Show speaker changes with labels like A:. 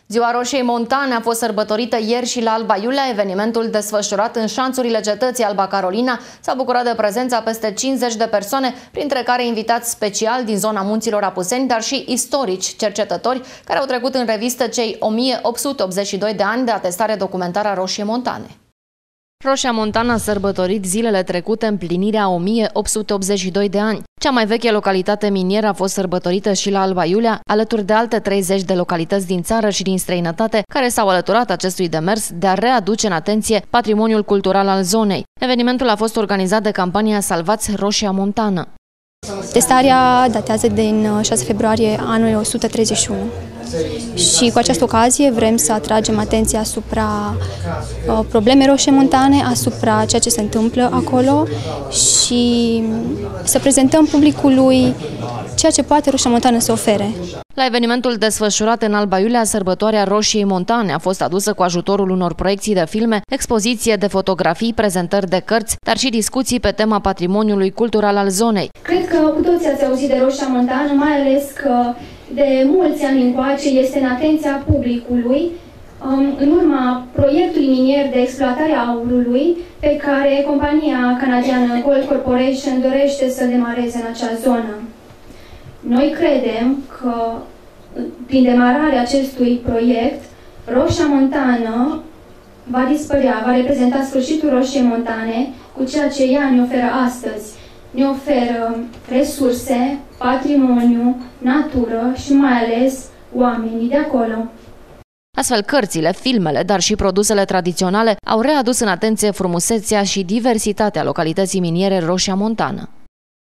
A: Ziua Roșiei Montane a fost sărbătorită ieri și la Alba Iulia. Evenimentul desfășurat în șanțurile cetății Alba Carolina s-a bucurat de prezența peste 50 de persoane, printre care invitați special din zona Munților Apuseni, dar și istorici, cercetători, care au trecut în revistă cei 1882 de ani de atestare documentară a Roșiei Montane. Roșia Montană a sărbătorit zilele trecute împlinirea 1882 de ani. Cea mai veche localitate minieră a fost sărbătorită și la Alba Iulia, alături de alte 30 de localități din țară și din străinătate care s-au alăturat acestui demers de a readuce în atenție patrimoniul cultural al zonei. Evenimentul a fost organizat de campania Salvați Roșia Montană.
B: Testarea datează din 6 februarie anului 131 și cu această ocazie vrem să atragem atenția asupra problemei Roșiei Montane, asupra ceea ce se întâmplă acolo și să prezentăm publicului ceea ce poate Roșia Montană să ofere.
A: La evenimentul desfășurat în Alba Iulia, sărbătoarea Roșiei Montane a fost adusă cu ajutorul unor proiecții de filme, expoziție de fotografii, prezentări de cărți, dar și discuții pe tema patrimoniului cultural al zonei.
C: Cred că cu toții ați auzit de Roșia Montană, mai ales că de mulți ani încoace este în atenția publicului, în urma proiectului minier de exploatare a aurului pe care compania canadiană Gold Corporation dorește să demareze în acea zonă. Noi credem că prin demararea acestui proiect, Roșia Montană va dispărea, va reprezenta sfârșitul Roșiei Montane cu ceea ce ea ne oferă astăzi. Ne oferă resurse, patrimoniu, natură și mai ales oamenii de acolo.
A: Astfel, cărțile, filmele, dar și produsele tradiționale au readus în atenție frumusețea și diversitatea localității miniere Roșia Montană.